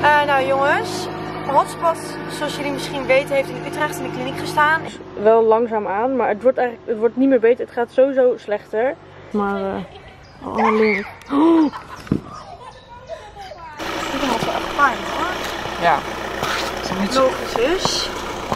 Nou jongens, Hotspot, zoals jullie misschien weten, heeft in Utrecht in de kliniek gestaan. Wel langzaam aan, maar het wordt niet meer beter. Het gaat sowieso slechter. Maar alleen. Ik heb wel echt pijn hoor. Ja. Niet zo. Logisch dus.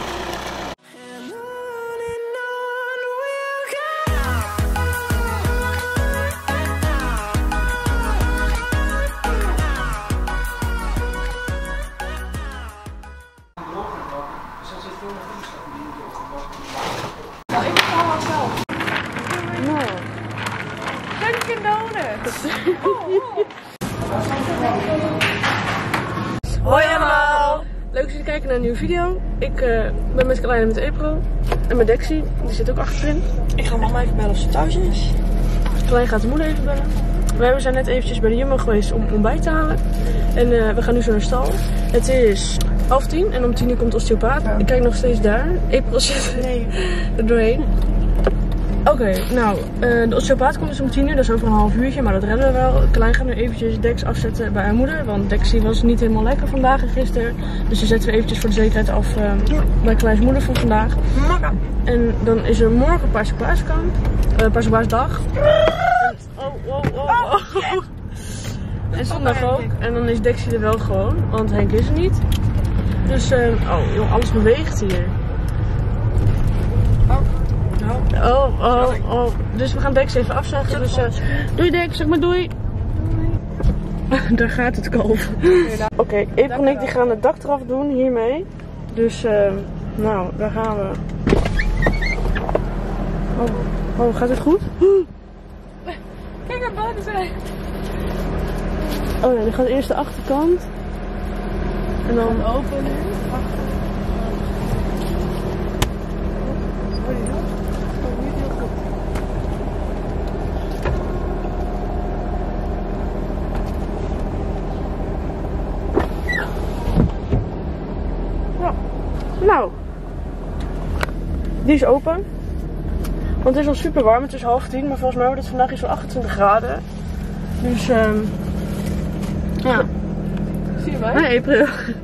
Hoi allemaal! Leuk dat jullie kijken naar een nieuwe video. Ik ben met Carlijn en met April. En met Dexie, die zit ook achterin. Ik ga mama even bellen of ze thuis is. Carlijn gaat de moeder even bellen. We zijn net eventjes bij de Jumbo geweest om ontbijt te halen. En we gaan nu zo naar stal. Het is 9:30 en om 10 uur komt de osteopaat. Ik kijk nog steeds daar. April zit er doorheen. Oké, nou, de osteopaat komt dus om 10 uur, dat is over een half uurtje, maar dat redden we wel. Klein gaat nu eventjes Dex afzetten bij haar moeder, want Dexie was niet helemaal lekker vandaag en gisteren. Dus die zetten we eventjes voor de zekerheid af bij Kleins moeder voor vandaag. En dan is er morgen Paaspaasdag. En zondag ook. En dan is Dexie er wel gewoon, want Henk is er niet. Dus, joh, alles beweegt hier. Dus we gaan Dex even afzeggen. Dus, doei Dex, zeg maar doei. Daar gaat het kalf. Oké, April en ik die gaan het dak eraf doen hiermee. Dus, nou, daar gaan we. Oh, gaat het goed? Kijk naar buiten zijn. Oh ja, die gaat eerst de achterkant. En dan Open nu. Nou, die is open. Want het is al super warm, het is 9:30, maar volgens mij wordt het vandaag iets van 28 graden. Dus, ja. Zie je mij? Nee, April.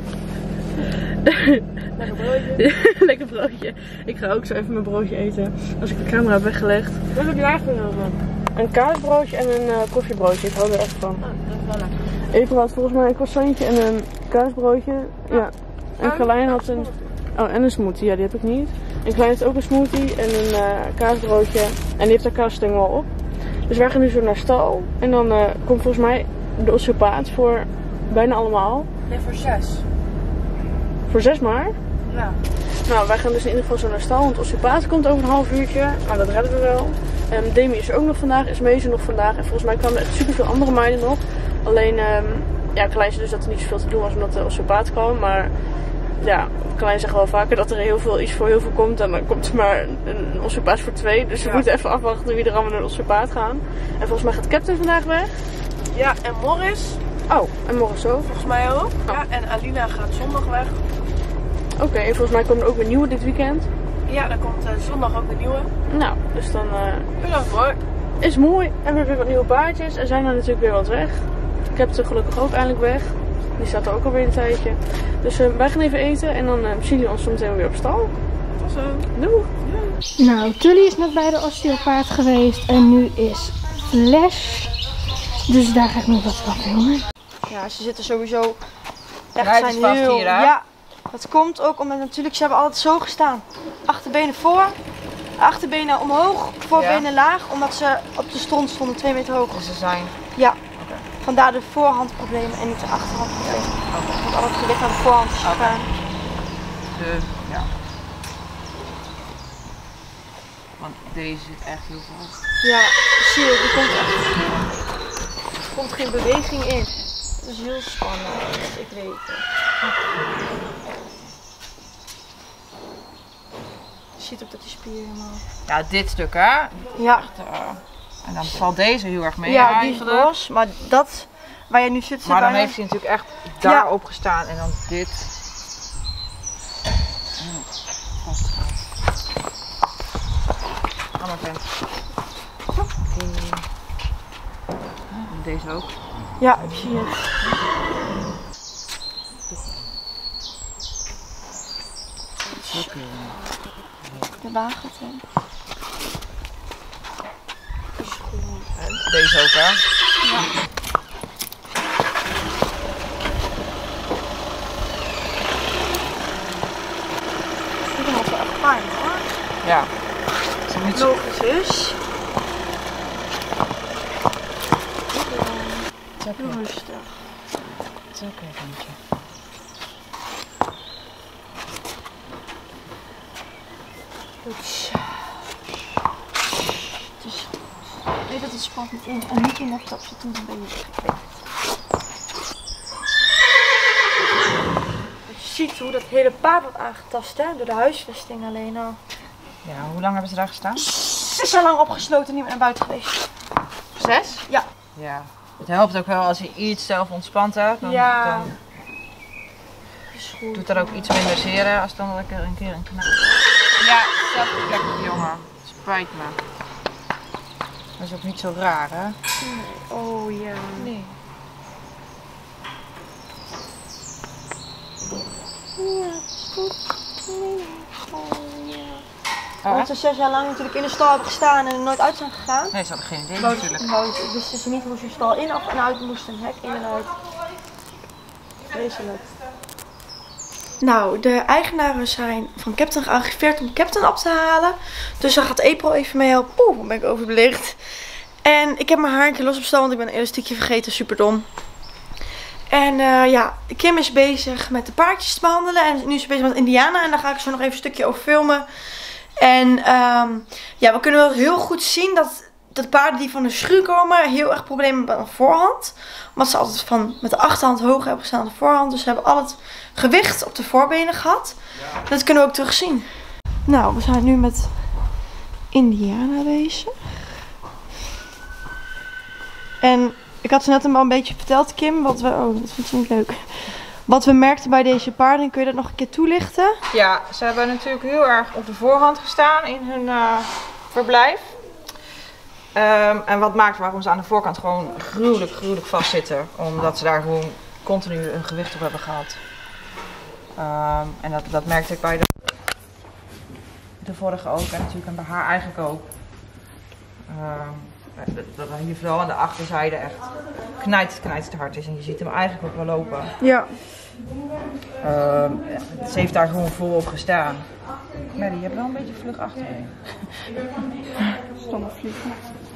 Lekker broodje. Lekker broodje. Ik ga ook zo even mijn broodje eten, als ik de camera heb weggelegd. Wat heb je aangenomen? Een kaasbroodje en een koffiebroodje, ik hou er echt van. Dat is wel lekker. April had volgens mij een croissantje en een kaasbroodje. Ja. En Carlijn had een... Oh, en een smoothie. Ja, die heb ik niet. En Klein heeft ook een smoothie en een kaasbroodje. En die heeft daar kaasstengel op. Dus wij gaan nu zo naar stal. En dan komt volgens mij de osteopaat voor bijna allemaal. Nee, voor 6. Voor 6 maar. Ja. Nou, wij gaan dus in ieder geval zo naar stal. Want de osteopaat komt over een half uurtje. Maar dat redden we wel. Demi is er ook nog vandaag. Ismee is er nog vandaag. En volgens mij kwamen er echt super veel andere meiden nog. Alleen, ja, Klein zei dus dat er niet zoveel te doen was omdat de osteopaat kwam. Maar ja, Klein zegt wel vaker dat er iets voor heel veel komt. En dan komt er maar een osteopaat voor 2. Dus we moeten even afwachten wie er allemaal naar de osteopaat gaan. En volgens mij gaat Captain vandaag weg. Ja, en Morris. Oh, en morgen zo. Volgens mij ook. Ja, en Alina gaat zondag weg. Oké, en volgens mij komen er ook weer nieuwe dit weekend. Ja, dan komt zondag ook de nieuwe. Nou, dus dan Bedankt hoor. is mooi. En we hebben weer wat nieuwe paardjes. Er zijn er natuurlijk weer wat weg. Captain gelukkig ook eindelijk weg. Die staat er ook alweer een tijdje. Dus wij gaan even eten en dan zien jullie ons zometeen weer op stal. Tot zo. Doei! Nou, Tully is net bij de osteopaat geweest en nu is Flash. Dus daar ga ik nog wat van filmen. Ja, ze zitten sowieso echt Rijdt is vast hier, hè? Ja, dat komt ook omdat natuurlijk ze hebben altijd zo gestaan. Achterbenen voor, achterbenen omhoog, voorbenen laag. Omdat ze op de stront stonden 2 meter hoog. Dus ze zijn... Ja. Vandaar de voorhandproblemen en niet de achterhandproblemen. Want al het gewicht naar de voorhand is gegaan. Ja. Want deze zit echt heel vast. Ja, zie je, die komt echt. Er komt geen beweging in. Dat is heel spannend, ik weet het. Je ziet ook dat die spieren helemaal... Ja, dit stuk hè? Ja. En dan valt deze heel erg mee. Ja, die is los, maar dat waar je nu zit. Maar dan heeft hij natuurlijk echt daarop gestaan en dan dit. Allemaal vent. Deze ook. Ja, ik zie het. De wagen. Deze ook, hè? Ja. Ik vind het wel echt fijn, hoor. Ja. Het is niet zo... Logisch is. Heel rustig. Het is oké, vriendje. Het is goed. Ik weet dat het spannend is en niet in laptop zitten, dan ben je gekweekt. Je ziet hoe dat hele paard wordt aangetast, hè? Door de huisvesting alleen al. Ja, hoe lang hebben ze daar gestaan? 6 jaar lang opgesloten, niet meer naar buiten geweest. 6? Ja. Ja. Het helpt ook wel als je iets zelf ontspant hebt. Dan, Ja. dan Is goed. doet dat ook iets minder zeer hè, als dan dat ik er een keer een knap. Ja, zelfde plek, jongen. Spijt me. Dat is ook niet zo raar, hè? Oh ja. Nee. Ja, goed. Oh, Omdat ze 6 jaar lang natuurlijk in de stal hebben gestaan en er nooit uit zijn gegaan. nee, ze hadden geen idee natuurlijk. Wisten ze niet hoe ze stal in of en uit moesten. Hek in en uit. Vreselijk. Nou, de eigenaren zijn van Captain gearriveerd om Captain op te halen. Dus daar gaat April even mee helpen. Oeh, dan ben ik overbelicht. En ik heb mijn haar een keer los op stal, want ik ben een elastiekje vergeten. Super dom. En ja, Kim is bezig met de paardjes te behandelen. En nu is ze bezig met Indiana. En daar ga ik zo nog even een stukje over filmen. En ja, we kunnen wel heel goed zien dat de paarden die van de schuur komen heel erg problemen hebben aan de voorhand. Omdat ze altijd met de achterhand hoog hebben gestaan aan de voorhand. Dus ze hebben al het gewicht op de voorbenen gehad. Ja. Dat kunnen we ook terugzien. Nou, we zijn nu met Indiana bezig. En ik had ze net al een beetje verteld, Kim, wat we... Oh, dat vindt ze niet leuk. Wat we merkten bij deze paarden, kun je dat nog een keer toelichten? Ja, ze hebben natuurlijk heel erg op de voorhand gestaan in hun verblijf. En wat maakt waarom ze aan de voorkant gewoon gruwelijk vastzitten. Omdat ze daar gewoon continu een gewicht op hebben gehad. En dat merkte ik bij de vorige ook en natuurlijk en bij haar eigenlijk ook. Dat hier vooral aan de achterzijde echt knijt te hard is en je ziet hem eigenlijk ook wel lopen. Ja. Ze heeft daar gewoon vol op gestaan. Maddie, je hebt wel een beetje vlug achterheen. Stomme vliegen.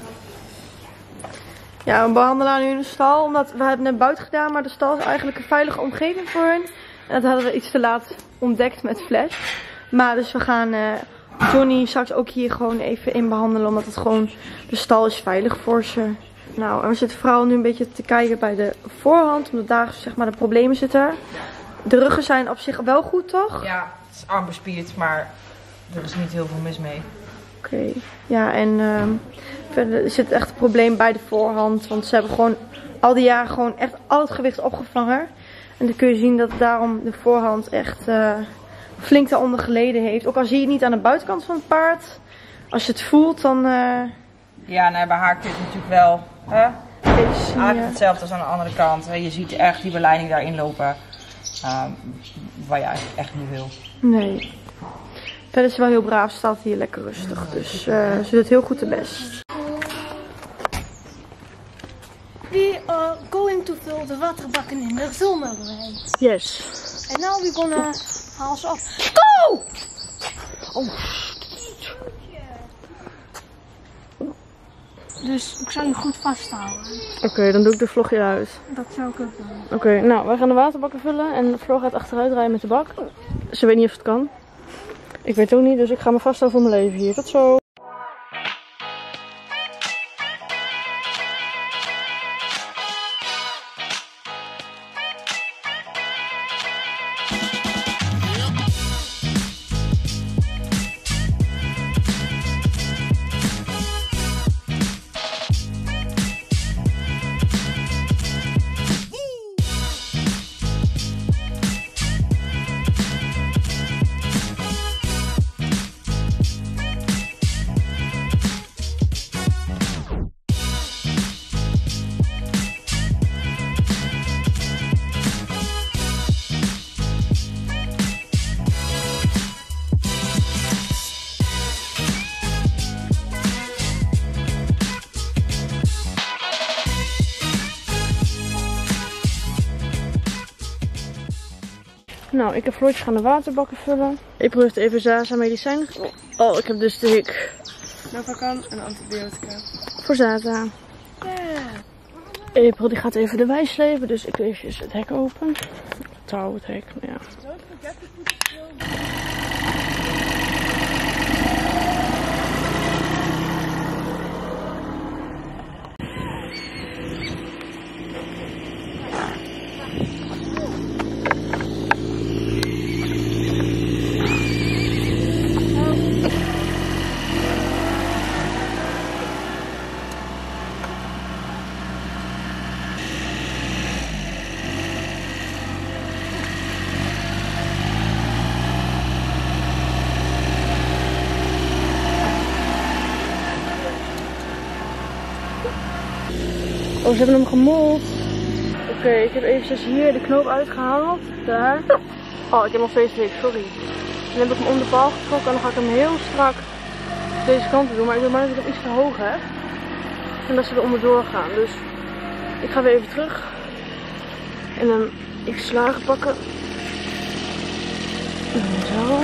Ja, we behandelen haar nu in de stal, omdat we hebben net buiten gedaan, maar de stal is eigenlijk een veilige omgeving voor hen. En dat hadden we iets te laat ontdekt met Flash. Maar dus we gaan Johnny straks ook hier gewoon even in behandelen, omdat het gewoon, de stal is veilig voor ze. Nou, en we zitten vooral nu een beetje te kijken bij de voorhand, omdat daar zeg maar de problemen zitten. De ruggen zijn op zich wel goed, toch? Ja, het is armbespierd, maar er is niet heel veel mis mee. Oké. Ja, en verder zit echt een probleem bij de voorhand, want ze hebben gewoon al die jaren gewoon echt al het gewicht opgevangen. En dan kun je zien dat daarom de voorhand echt flink daaronder geleden heeft. Ook al zie je het niet aan de buitenkant van het paard. Als je het voelt, dan... Ja, nou, bij haar kun je het natuurlijk wel. Hè? Beetje, eigenlijk hetzelfde als aan de andere kant. Hè? Je ziet echt die beleiding daarin lopen. Waar je eigenlijk echt niet wil. Nee. Verder is ze wel heel braaf, staat hier lekker rustig. Dus ze doet heel goed de best. We are going to fill the waterbakken in the zonnebrei. Yes. And now we're gonna haal ze af. Go! Oh. Dus ik zou je goed vasthouden. Oké, dan doe ik de vlog hieruit. Dat zou ik ook doen. Oké, nou, wij gaan de waterbakken vullen en Floor gaat achteruit rijden met de bak. Ze weet niet of het kan. Ik weet het ook niet, dus ik ga me vasthouden voor mijn leven hier. Tot zo! Nou, ik heb Floortje gaan de waterbakken vullen. April heeft even Zaza medicijnen. Oh, ik heb dus de hik. Novacan en antibiotica. Voor Zaza. Yeah. April die gaat even de wei slepen, dus ik doe even het hek open. Touw, het hek, nou ja. Oh, ze hebben hem gemold. Oké, ik heb eventjes hier de knoop uitgehaald. Daar. Oh, ik heb nog steeds hik, sorry. Dan heb ik hem om de paal getrokken en dan ga ik hem heel strak deze kant doen. Maar ik wil maar dat ik hem iets te hoog heb. En dat ze er onderdoor gaan. Dus ik ga weer even terug. En dan iets slagen pakken. En zo.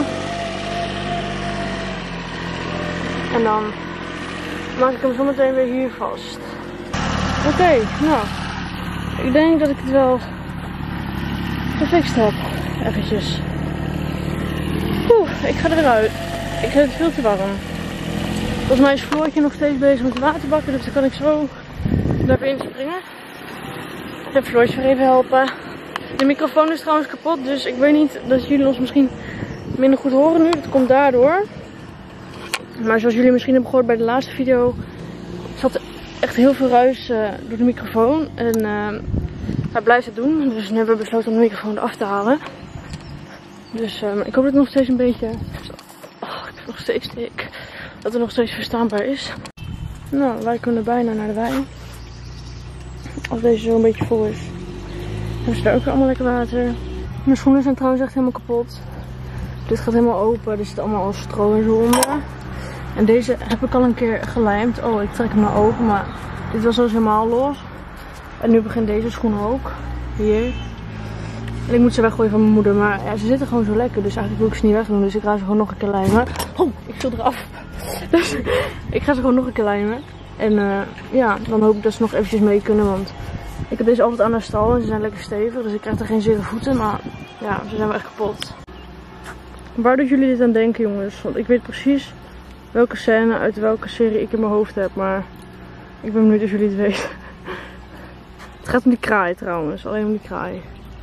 En dan maak ik hem zo meteen weer hier vast. Oké, nou, ik denk dat ik het wel gefixt heb. Eventjes. Oeh, ik ga er weer uit. Ik heb het veel te warm. Volgens mij is Floortje nog steeds bezig met de waterbakken, dus dan kan ik zo daarin springen. Ik heb Floortje weer even helpen. De microfoon is trouwens kapot, dus ik weet niet dat jullie ons misschien minder goed horen nu. Dat komt daardoor. Maar zoals jullie misschien hebben gehoord bij de laatste video, zat er echt heel veel ruis door de microfoon. En hij blijft het doen. Dus nu hebben we besloten om de microfoon eraf te halen. Dus ik hoop dat het nog steeds een beetje... Oh, ik ben nog steeds dik. Dat het nog steeds verstaanbaar is. Nou, wij kunnen bijna naar de wei. Als deze zo een beetje vol is. Dan is er ook weer allemaal lekker water. Mijn schoenen zijn trouwens echt helemaal kapot. Dit gaat helemaal open. Er zit allemaal al stro en zo onder. En deze heb ik al een keer gelijmd. Oh, ik trek hem nou open, maar dit was dus helemaal los. En nu begint deze schoen ook. Hier. En ik moet ze weggooien van mijn moeder, maar ja, ze zitten gewoon zo lekker. Dus eigenlijk wil ik ze niet wegdoen, dus ik ga ze gewoon nog een keer lijmen. Oh, ik viel eraf. Dus ik ga ze gewoon nog een keer lijmen. En ja, dan hoop ik dat ze nog eventjes mee kunnen, want ik heb deze altijd aan de stal en ze zijn lekker stevig. Dus ik krijg er geen zere voeten, maar ja, ze zijn wel echt kapot. Waar doen jullie dit aan denken, jongens? Want ik weet precies welke scène uit welke serie ik in mijn hoofd heb, maar ik ben benieuwd of jullie het weten. Het gaat om die kraai trouwens, alleen om die kraai.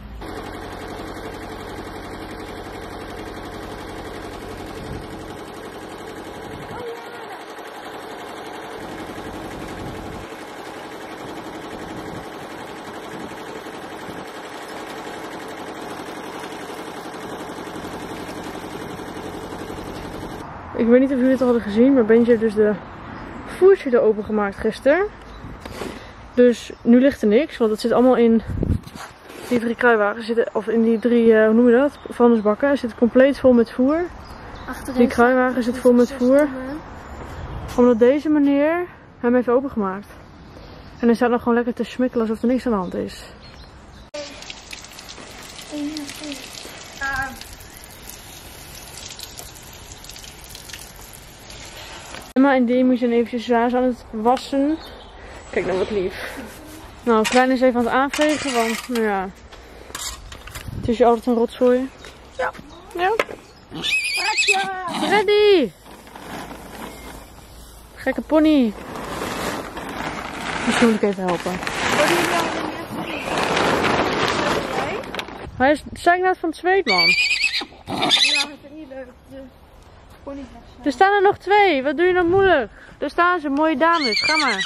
Ik weet niet of jullie het al hadden gezien, maar Benji heeft dus de voertje er open gemaakt gisteren. Dus nu ligt er niks, want het zit allemaal in die 3 kruiwagens zitten, of in die 3, hoe noem je dat, vuilnisbakken. Het zit compleet vol met voer. Die kruiwagen zit vol met voer. Omdat deze meneer hem heeft opengemaakt. En hij staat nog gewoon lekker te smikkelen alsof er niks aan de hand is. Emma en Demi zijn eventjes zwaar aan het wassen. Kijk nou wat lief. Nou, Klein is even aan het aanvegen, want nou ja, het is je altijd een rotzooi. Ja. Ja. Freddy! Gekke pony. Misschien moet ik even helpen. Hij is zeiknaad van het zweet, man. Ja, dat is niet leuk. De pony. Er staan er nog 2. Wat doe je nou moeilijk? Daar staan ze, mooie dames. Ga maar.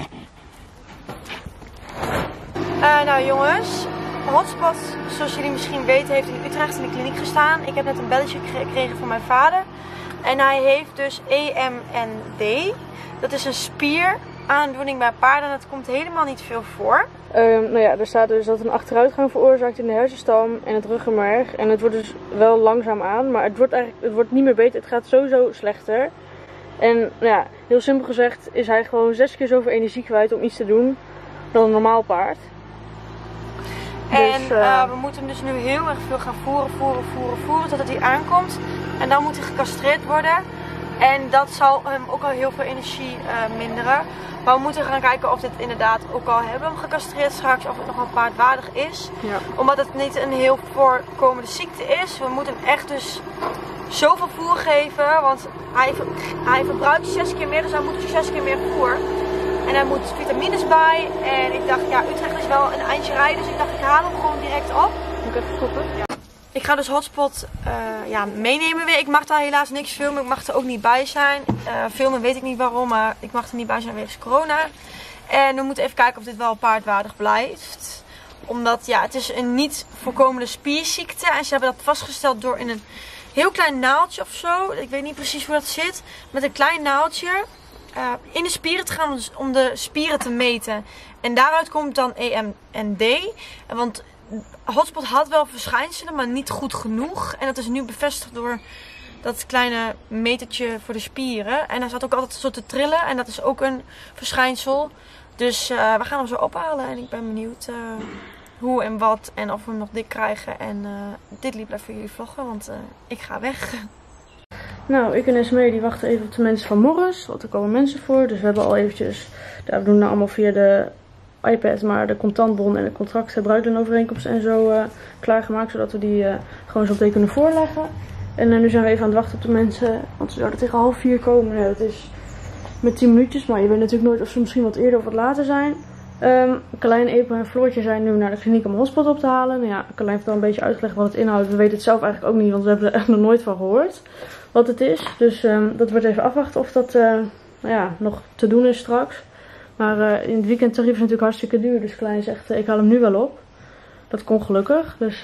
Nou jongens, Hotspot, zoals jullie misschien weten, heeft in Utrecht in de kliniek gestaan. Ik heb net een belletje gekregen van mijn vader. En hij heeft dus EMND. Dat is een spieraandoening bij paarden. Dat komt helemaal niet veel voor. Nou ja, er staat dus dat een achteruitgang veroorzaakt in de hersenstam en het ruggenmerg. En het wordt dus wel langzaam aan, maar het wordt niet meer beter. Het gaat sowieso slechter. En nou ja, heel simpel gezegd is hij gewoon 6 keer zoveel energie kwijt om iets te doen dan een normaal paard. En we moeten hem dus nu heel erg veel gaan voeren totdat hij aankomt. En dan moet hij gecastreerd worden. En dat zal hem ook al heel veel energie minderen. Maar we moeten gaan kijken of dit inderdaad, ook al hebben we hem gecastreerd straks, of het nog wel paardwaardig is. Ja. Omdat het niet een heel voorkomende ziekte is. We moeten hem echt dus zoveel voer geven. Want hij verbruikt 6 keer meer, dus hij moet 6 keer meer voer. En hij moet vitamines bij. En ik dacht, ja, Utrecht is wel een eindje rijden. Dus ik dacht, ik haal hem gewoon direct op. Moet ik even stoppen? Ja. Ik ga dus Hotspot meenemen weer. Ik mag daar helaas niks filmen. Ik mag er ook niet bij zijn. Filmen weet ik niet waarom, maar ik mag er niet bij zijn wegens corona. En we moeten even kijken of dit wel paardwaardig blijft. Omdat ja, het is een niet voorkomende spierziekte. En ze hebben dat vastgesteld door in een heel klein naaldje of zo. Ik weet niet precies hoe dat zit. Met een klein naaldje in de spieren te gaan om de spieren te meten. En daaruit komt dan EMD. Want Hotspot had wel verschijnselen, maar niet goed genoeg. En dat is nu bevestigd door dat kleine metertje voor de spieren. En hij staat ook altijd zo te trillen. En dat is ook een verschijnsel. Dus we gaan hem zo ophalen. En ik ben benieuwd hoe en wat. En of we hem nog dik krijgen. En dit liep even voor jullie vloggen, want ik ga weg. Nou, ik en Esmee die wachten even op de mensen van Morris. Want er komen mensen voor. Dus we hebben al eventjes, we doen nou allemaal via de iPad, maar de contantbon en de contracten, bruikloonovereenkomst en zo klaargemaakt. Zodat we die gewoon zo meteen kunnen voorleggen. En nu zijn we even aan het wachten op de mensen. Want ze zouden tegen 3:30 komen. Ja, dat is met 10 minuutjes. Maar je weet natuurlijk nooit of ze misschien wat eerder of wat later zijn. Carlijn, April en Floortje zijn nu naar de kliniek om Hotspot op te halen. Nou ja, Carlijn heeft al een beetje uitgelegd wat het inhoudt. We weten het zelf eigenlijk ook niet, want we hebben er echt nog nooit van gehoord wat het is. Dus dat wordt even afwachten of dat nog te doen is straks. Maar in het weekendtarief is natuurlijk hartstikke duur. Dus Carlijn zegt, ik haal hem nu wel op. Dat kon gelukkig. Dus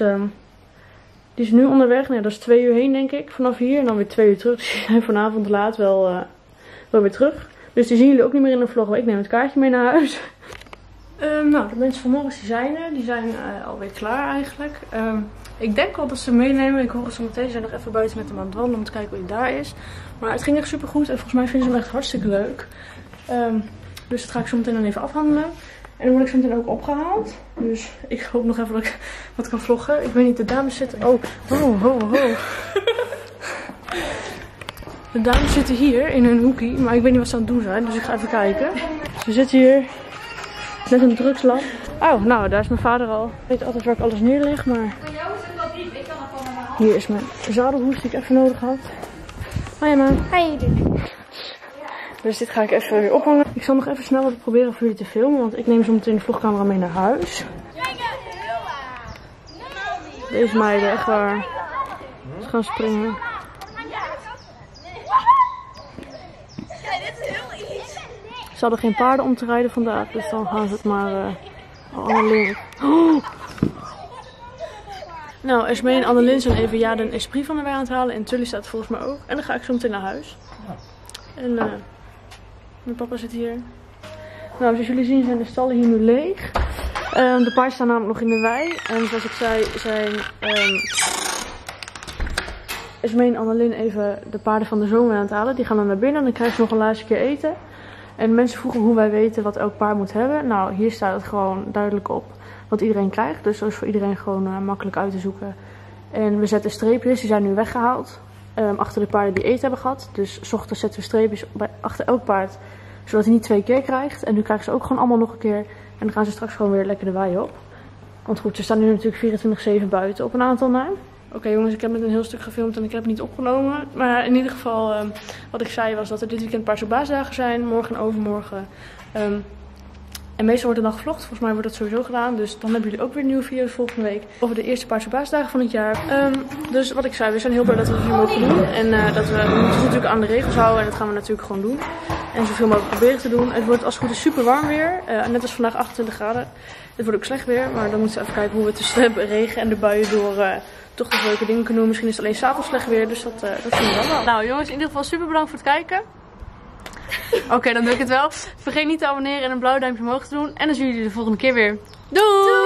die is nu onderweg. Nou, dat is 2 uur heen denk ik, vanaf hier. En dan weer 2 uur terug. Dus die zijn vanavond laat wel weer terug. Dus die zien jullie ook niet meer in de vlog. Maar ik neem het kaartje mee naar huis. Nou, de mensen van Morris die zijn er. Die zijn alweer klaar eigenlijk. Ik denk wel dat ze meenemen. Ik hoor het zo meteen. Ze zijn nog even buiten met hem aan het wandelen om te kijken hoe hij daar is. Maar het ging echt super goed. En volgens mij vinden ze hem echt hartstikke leuk. Dus dat ga ik zo meteen dan even afhandelen. En dan word ik zo meteen ook opgehaald. Dus ik hoop nog even dat ik wat kan vloggen. Ik weet niet, de dames zitten... Oh, ho. De dames zitten hier in hun hoekie. Maar ik weet niet wat ze aan het doen zijn. Dus ik ga even kijken. Ze zitten hier met een drugslab. Oh, nou, daar is mijn vader al. Ik weet altijd waar ik alles neer leg, maar... Hier is mijn zadelhoes die ik even nodig had. Hoi, man. Hi. Dus dit ga ik even weer ophangen. Ik zal nog even snel wat proberen voor jullie te filmen. Want ik neem zo meteen de vlogcamera mee naar huis. Deze meiden, echt waar. Ze gaan springen. Ze hadden geen paarden om te rijden vandaag. Dus dan gaan ze het maar Annelien. Oh! Nou, Esmee en Annelien zijn even de Esprit van de weg aan het halen. En Tully staat volgens mij ook. En dan ga ik zo meteen naar huis. En mijn papa zit hier. Nou, zoals jullie zien zijn de stallen hier nu leeg. De paarden staan namelijk nog in de wei. En zoals ik zei zijn Esmee en Annelien even de paarden van de zomer aan het halen. Die gaan dan naar binnen en dan krijgen ze nog een laatste keer eten. En mensen vroegen hoe wij weten wat elk paard moet hebben. Nou, hier staat het gewoon duidelijk op wat iedereen krijgt. Dus dat is voor iedereen gewoon makkelijk uit te zoeken. En we zetten streepjes, die zijn nu weggehaald. Achter de paarden die eten hebben gehad. Dus 's ochtends zetten we streepjes achter elk paard. Zodat hij niet 2 keer krijgt. En nu krijgen ze ook gewoon allemaal nog een keer. En dan gaan ze straks gewoon weer lekker de wei op. Want goed, ze staan nu natuurlijk 24/7 buiten op een aantal na. Oké, jongens, ik heb met een heel stuk gefilmd en ik heb het niet opgenomen. Maar in ieder geval, wat ik zei was dat er dit weekend Paarse Baasdagen zijn. Morgen en overmorgen. En meestal wordt er dan gevlogd. Volgens mij wordt dat sowieso gedaan. Dus dan hebben jullie ook weer nieuwe video's volgende week. Over de eerste Paarse Baasdagen van het jaar. Dus wat ik zei, we zijn heel blij dat we het nu mogen doen. En we moeten ons natuurlijk aan de regels houden. En dat gaan we natuurlijk gewoon doen. En zoveel mogelijk proberen te doen. Het wordt als het goed is super warm weer. Net als vandaag 28 graden. Het wordt ook slecht weer. Maar dan moeten we even kijken hoe we tussen de regen en de buien door... toch nog leuke dingen kunnen doen. Misschien is het alleen 's avonds slecht weer. Dus dat zien we wel. Nou jongens, in ieder geval super bedankt voor het kijken. Oké, dan doe ik het wel. Vergeet niet te abonneren en een blauw duimpje omhoog te doen. En dan zien we jullie de volgende keer weer. Doei!